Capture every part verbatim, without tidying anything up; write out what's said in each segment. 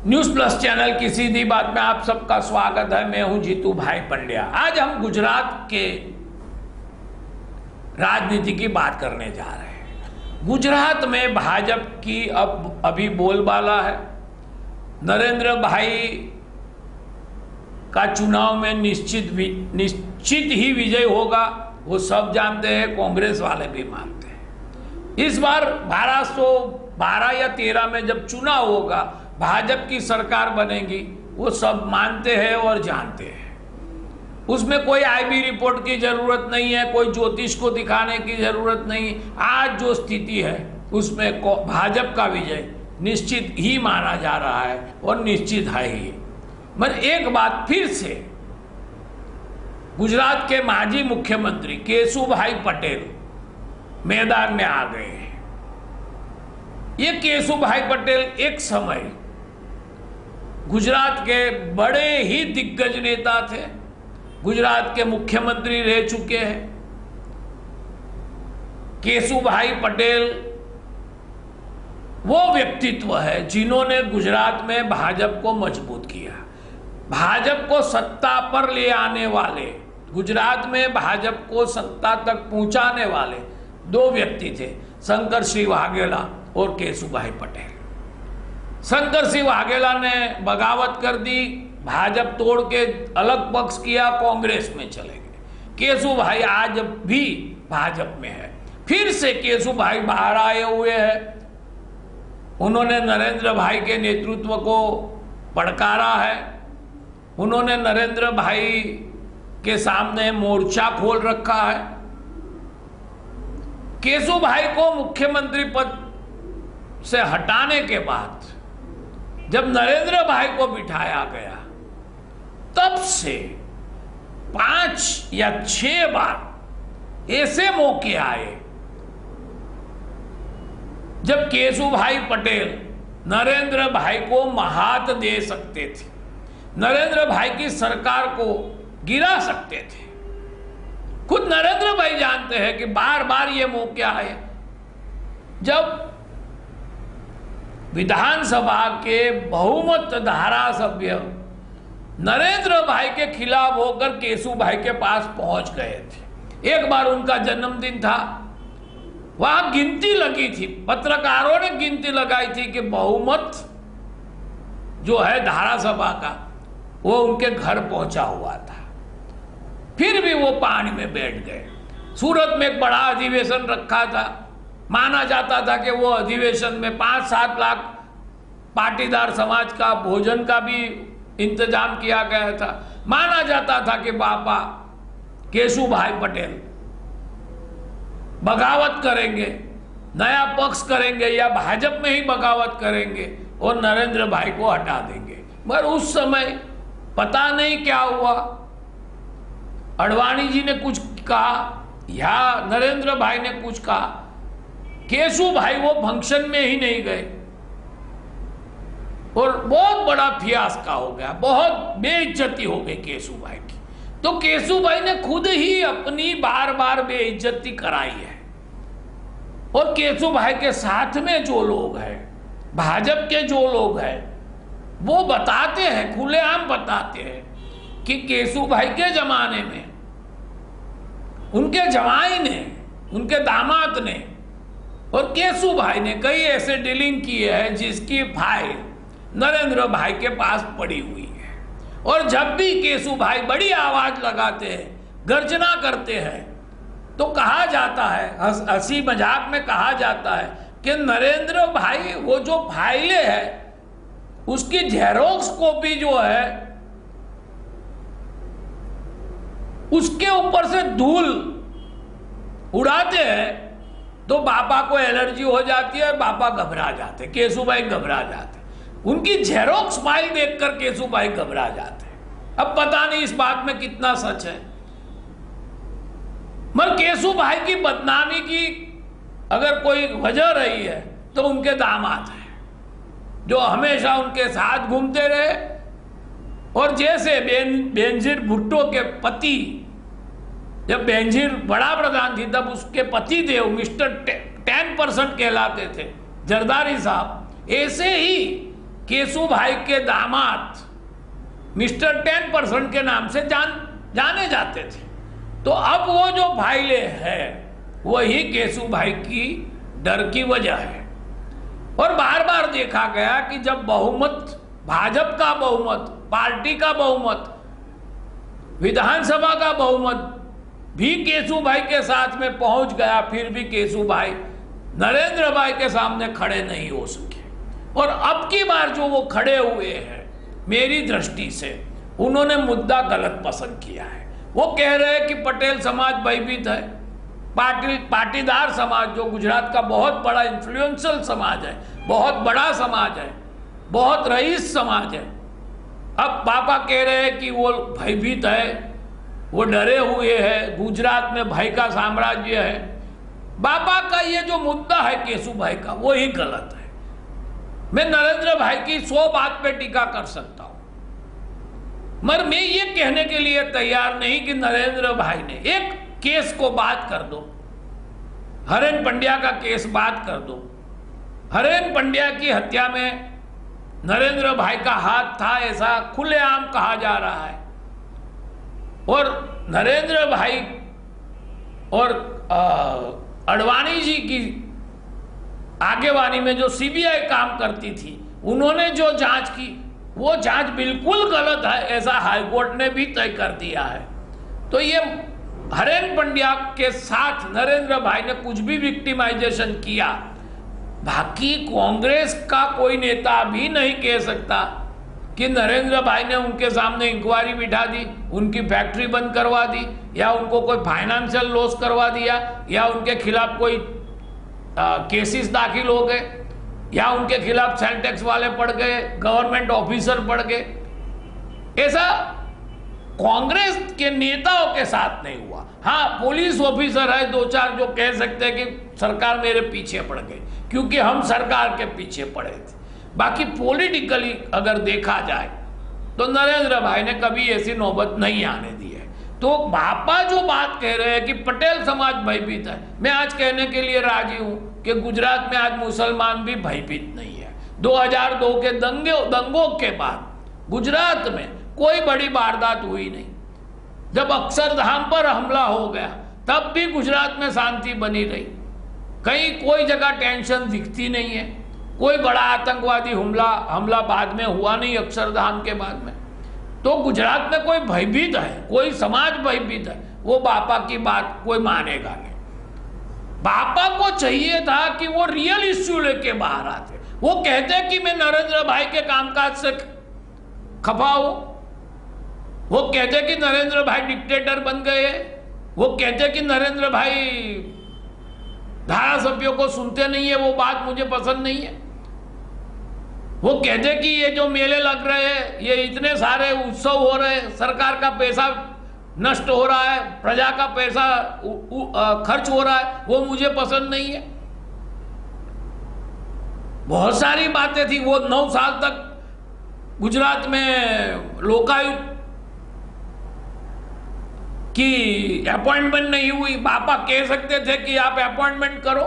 News plus channel की सीधी बात में आप सबका स्वागत है। मैं हूं जीतू भाई पंड्या। आज हम गुजरात के राजनीति की बात करने जा रहे हैं। गुजरात में भाजपा की अब अभी बोलबाला है। नरेंद्र भाई का चुनाव में निश्चित निश्चित ही विजय होगा, वो सब जानते हैं, कांग्रेस वाले भी मानते हैं। इस बार बारह सौ बारह या तेरह में जब चुनाव होगा, भाजपा की सरकार बनेगी, वो सब मानते हैं और जानते हैं। उसमें कोई आईबी रिपोर्ट की जरूरत नहीं है, कोई ज्योतिष को दिखाने की जरूरत नहीं। आज जो स्थिति है उसमें भाजपा का विजय निश्चित ही माना जा रहा है और निश्चित है ही। मगर एक बात फिर से, गुजरात के माजी मुख्यमंत्री केशुभाई पटेल मैदान में आ गए हैं। ये केशुभाई पटेल एक समय गुजरात के बड़े ही दिग्गज नेता थे, गुजरात के मुख्यमंत्री रह चुके हैं। केशुभाई पटेल वो व्यक्तित्व है जिन्होंने गुजरात में भाजपा को मजबूत किया। भाजपा को सत्ता पर ले आने वाले, गुजरात में भाजपा को सत्ता तक पहुंचाने वाले दो व्यक्ति थे, शंकर सिंह वाघेला और केशुभाई पटेल। शंकर सिंह वाघेला ने बगावत कर दी, भाजपा तोड़ के अलग पक्ष किया, कांग्रेस में चले गए। केशुभाई आज भी भाजपा में है। फिर से केशुभाई बाहर आए हुए हैं। उन्होंने नरेंद्र भाई के नेतृत्व को पड़कारा है। उन्होंने नरेंद्र भाई के सामने मोर्चा खोल रखा है। केशुभाई को मुख्यमंत्री पद से हटाने के बाद जब नरेंद्र भाई को बिठाया गया, तब से पांच या छह बार ऐसे मौके आए जब केशुभाई पटेल नरेंद्र भाई को महात दे सकते थे, नरेंद्र भाई की सरकार को गिरा सकते थे। खुद नरेंद्र भाई जानते हैं कि बार बार ये मौके आए जब विधानसभा के बहुमत धारासभ्य नरेंद्र भाई के खिलाफ होकर केशुभाई के पास पहुंच गए थे। एक बार उनका जन्मदिन था, वहां गिनती लगी थी, पत्रकारों ने गिनती लगाई थी कि बहुमत जो है धारासभा का वो उनके घर पहुंचा हुआ था। फिर भी वो पानी में बैठ गए। सूरत में एक बड़ा अधिवेशन रखा था, माना जाता था कि वो अधिवेशन में पांच सात लाख पाटीदार समाज का भोजन का भी इंतजाम किया गया था। माना जाता था कि बाबा केशुभाई पटेल बगावत करेंगे, नया पक्ष करेंगे या भाजपा में ही बगावत करेंगे और नरेंद्र भाई को हटा देंगे। मगर उस समय पता नहीं क्या हुआ, अडवाणी जी ने कुछ कहा या नरेंद्र भाई ने कुछ कहा, केशुभाई वो फंक्शन में ही नहीं गए और बहुत बड़ा फियास्का हो गया, बहुत बेइज्जती हो गई केशुभाई की। तो केशुभाई ने खुद ही अपनी बार बार बेइज्जती कराई है। और केशुभाई के साथ में जो लोग हैं, भाजपा के जो लोग हैं, वो बताते हैं, खुलेआम बताते हैं कि केशुभाई के जमाने में उनके जमाई ने, उनके दामाद ने और केशुभाई ने कई ऐसे डीलिंग किए हैं जिसकी फाइल नरेंद्र भाई के पास पड़ी हुई है। और जब भी केशुभाई बड़ी आवाज लगाते हैं, गर्जना करते हैं, तो कहा जाता है, हंसी मजाक में कहा जाता है कि नरेंद्र भाई वो जो फाइलें हैं उसकी जेरोक्स कॉपी जो है उसके ऊपर से धूल उड़ाते हैं तो बापा को एलर्जी हो जाती है, बापा घबरा जाते, केशुभाई घबरा जाते। उनकी जेरोक्स फाइल देखकर केशुभाई घबरा जाते। अब पता नहीं इस बात में कितना सच है, मगर केशुभाई की बदनामी की अगर कोई वजह रही है तो उनके दामाद है, जो हमेशा उनके साथ घूमते रहे। और जैसे बेन बेनजीर भुट्टो के पति, जब बेनजीर बड़ा प्रधान थी तब उसके पति देव मिस्टर टेन परसेंट कहलाते थे, जरदारी साहब, ऐसे ही केशुभाई के दामाद मिस्टर टेन परसेंट के नाम से जान जाने जाते थे। तो अब वो जो भाईले है वही केशुभाई की डर की वजह है। और बार बार देखा गया कि जब बहुमत, भाजपा का बहुमत, पार्टी का बहुमत, विधानसभा का बहुमत भी केशुभाई के साथ में पहुंच गया, फिर भी केशुभाई नरेंद्र भाई के सामने खड़े नहीं हो सके। और अब की बार जो वो खड़े हुए हैं, मेरी दृष्टि से उन्होंने मुद्दा गलत पसंद किया है। वो कह रहे हैं कि पटेल समाज भयभीत है, पाटिल पाटीदार समाज जो गुजरात का बहुत बड़ा इन्फ्लुएंशियल समाज है, बहुत बड़ा समाज है, बहुत रईस समाज है। अब पापा कह रहे हैं कि वो भयभीत है, वो डरे हुए हैं, गुजरात में भय का साम्राज्य है। बाबा का ये जो मुद्दा है केशुभाई का, वो ही गलत है। मैं नरेंद्र भाई की सौ बात पे टीका कर सकता हूं, मगर मैं ये कहने के लिए तैयार नहीं कि नरेंद्र भाई ने एक केस को बात कर दो, हरेन पंड्या का केस बात कर दो। हरेन पंड्या की हत्या में नरेंद्र भाई का हाथ था, ऐसा खुलेआम कहा जा रहा है। और नरेंद्र भाई और अडवाणी जी की आगेवानी में जो सीबीआई काम करती थी, उन्होंने जो जांच की वो जांच बिल्कुल गलत है, ऐसा हाईकोर्ट ने भी तय कर दिया है। तो ये हरेन पंड्या के साथ नरेंद्र भाई ने कुछ भी विक्टिमाइजेशन किया, बाकी कांग्रेस का कोई नेता भी नहीं कह सकता कि नरेंद्र भाई ने उनके सामने इंक्वायरी बिठा दी, उनकी फैक्ट्री बंद करवा दी, या उनको कोई फाइनेंशियल लॉस करवा दिया, या उनके खिलाफ कोई आ, केसेस दाखिल हो गए, या उनके खिलाफ सेल टैक्स वाले पड़ गए, गवर्नमेंट ऑफिसर पड़ गए। ऐसा कांग्रेस के नेताओं के साथ नहीं हुआ। हाँ, पुलिस ऑफिसर है दो चार जो कह सकते हैं कि सरकार मेरे पीछे पड़ गई, क्योंकि हम सरकार के पीछे पड़े थे। बाकी पॉलिटिकली अगर देखा जाए तो नरेंद्र भाई ने कभी ऐसी नौबत नहीं आने दी है। तो बापा जो बात कह रहे हैं कि पटेल समाज भयभीत है, मैं आज कहने के लिए राजी हूं कि गुजरात में आज मुसलमान भी भयभीत नहीं है। दो हज़ार दो के दंगे दंगों के बाद गुजरात में कोई बड़ी वारदात हुई नहीं। जब अक्षरधाम पर हमला हो गया तब भी गुजरात में शांति बनी रही, कहीं कोई जगह टेंशन दिखती नहीं है। कोई बड़ा आतंकवादी हमला हमला बाद में हुआ नहीं अक्षरधाम के बाद में। तो गुजरात में कोई भयभीत है, कोई समाज भयभीत है, वो बापा की बात कोई मानेगा नहीं। बापा को चाहिए था कि वो रियल इश्यू लेके बाहर आते। वो कहते कि मैं नरेंद्र भाई के कामकाज से खफा हूं, वो कहते कि नरेंद्र भाई डिक्टेटर बन गए, वो कहते कि नरेंद्र भाई धारासभ्यों को सुनते नहीं है, वो बात मुझे पसंद नहीं है। वो कहते कि ये जो मेले लग रहे हैं, ये इतने सारे उत्सव हो रहे हैं, सरकार का पैसा नष्ट हो रहा है, प्रजा का पैसा उ, उ, खर्च हो रहा है, वो मुझे पसंद नहीं है। बहुत सारी बातें थी। वो नौ साल तक गुजरात में लोकायुक्त की अपॉइंटमेंट नहीं हुई। बापा कह सकते थे कि आप अपॉइंटमेंट करो,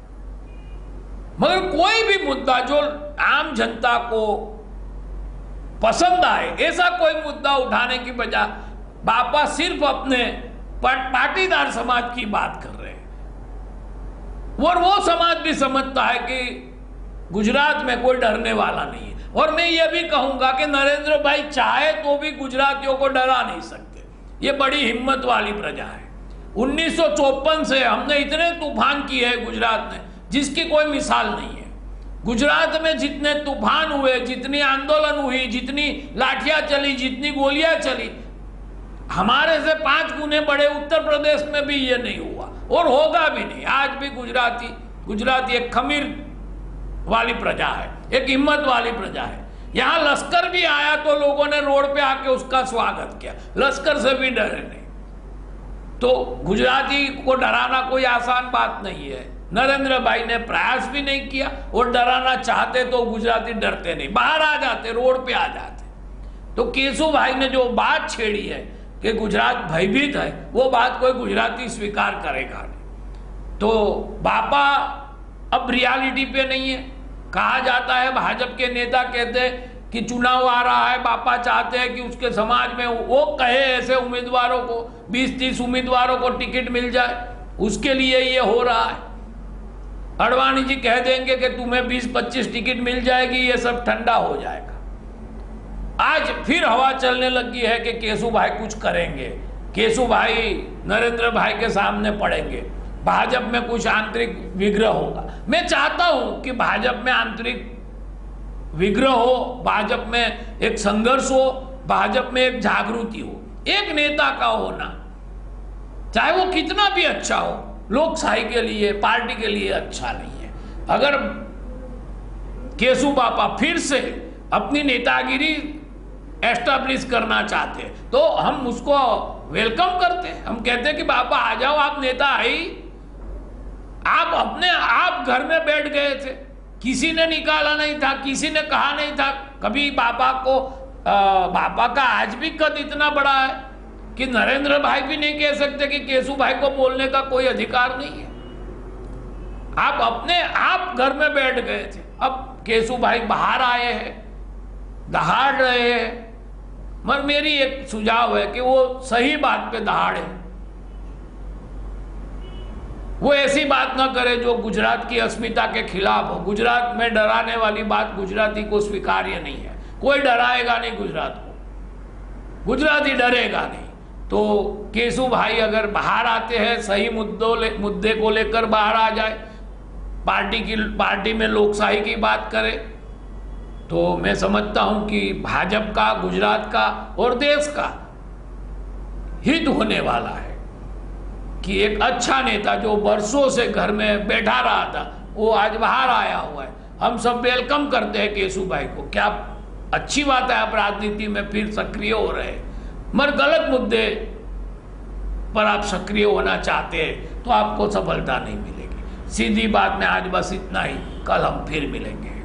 मगर कोई भी मुद्दा जो आम जनता को पसंद आए, ऐसा कोई मुद्दा उठाने की बजाय बापा सिर्फ अपने पाटीदार समाज की बात कर रहे हैं। और वो समाज भी समझता है कि गुजरात में कोई डरने वाला नहीं है। और मैं ये भी कहूंगा कि नरेंद्र भाई चाहे तो भी गुजरातियों को डरा नहीं सकते। ये बड़ी हिम्मत वाली प्रजा है। उन्नीस सौ चौपन से हमने इतने तूफान किए हैं गुजरात में जिसकी कोई मिसाल नहीं है। गुजरात में जितने तूफान हुए, जितनी आंदोलन हुई, जितनी लाठियां चली, जितनी गोलियां चली, हमारे से पांच गुने बड़े उत्तर प्रदेश में भी ये नहीं हुआ और होगा भी नहीं। आज भी गुजराती गुजराती एक खमीर वाली प्रजा है, एक हिम्मत वाली प्रजा है। यहां लश्कर भी आया तो लोगों ने रोड पे आके उसका स्वागत किया, लश्कर से भी डरे नहीं। तो गुजराती को डराना कोई आसान बात नहीं है। नरेंद्र भाई ने प्रयास भी नहीं किया, और डराना चाहते तो गुजराती डरते नहीं, बाहर आ जाते, रोड पे आ जाते। तो केशु भाई ने जो बात छेड़ी है कि गुजरात भयभीत है, वो बात कोई गुजराती स्वीकार करेगा नहीं। तो बापा अब रियलिटी पे नहीं है, कहा जाता है, भाजपा के नेता कहते हैं कि चुनाव आ रहा है, बापा चाहते हैं कि उसके समाज में वो कहे ऐसे उम्मीदवारों को, बीस तीस उम्मीदवारों को टिकट मिल जाए, उसके लिए ये हो रहा है। अडवाणी जी कह देंगे कि तुम्हें बीस पच्चीस टिकट मिल जाएगी, ये सब ठंडा हो जाएगा। आज फिर हवा चलने लगी है कि केशु भाई कुछ करेंगे, केशु भाई नरेंद्र भाई के सामने पड़ेंगे, भाजपा में कुछ आंतरिक विग्रह होगा। मैं चाहता हूं कि भाजपा में आंतरिक विग्रह हो, भाजपा में एक संघर्ष हो, भाजपा में एक जागृति हो। एक नेता का होना, चाहे वो कितना भी अच्छा हो, लोकशाही के लिए, पार्टी के लिए अच्छा नहीं है। अगर केशु बापा फिर से अपनी नेतागिरी एस्टैब्लिश करना चाहते हैं तो हम उसको वेलकम करते हैं। हम कहते हैं कि बापा आ जाओ, आप नेता आई, आप अपने आप घर में बैठ गए थे, किसी ने निकाला नहीं था, किसी ने कहा नहीं था कभी बापा को। आ, बापा का आज भी कद इतना बड़ा है कि नरेंद्र भाई भी नहीं कह सकते कि केशु भाई को बोलने का कोई अधिकार नहीं है। आप अपने आप घर में बैठ गए थे, अब केशु भाई बाहर आए हैं, दहाड़ रहे हैं। मगर मेरी एक सुझाव है कि वो सही बात पे दहाड़े, वो ऐसी बात ना करे जो गुजरात की अस्मिता के खिलाफ हो। गुजरात में डराने वाली बात गुजराती को स्वीकार्य नहीं है, कोई डराएगा नहीं गुजरात को, गुजराती डरेगा नहीं। तो केशु भाई अगर बाहर आते हैं, सही मुद्दों मुद्दे को लेकर बाहर आ जाए, पार्टी की पार्टी में लोकशाही की बात करे, तो मैं समझता हूं कि भाजपा का, गुजरात का और देश का हित होने वाला है कि एक अच्छा नेता जो वर्षों से घर में बैठा रहा था वो आज बाहर आया हुआ है। हम सब वेलकम करते हैं केशु भाई को। क्या अच्छी बात है, आप राजनीति में फिर सक्रिय हो रहे हैं, मगर गलत मुद्दे पर आप सक्रिय होना चाहते हैं तो आपको सफलता नहीं मिलेगी। सीधी बात में आज बस इतना ही, कल हम फिर मिलेंगे।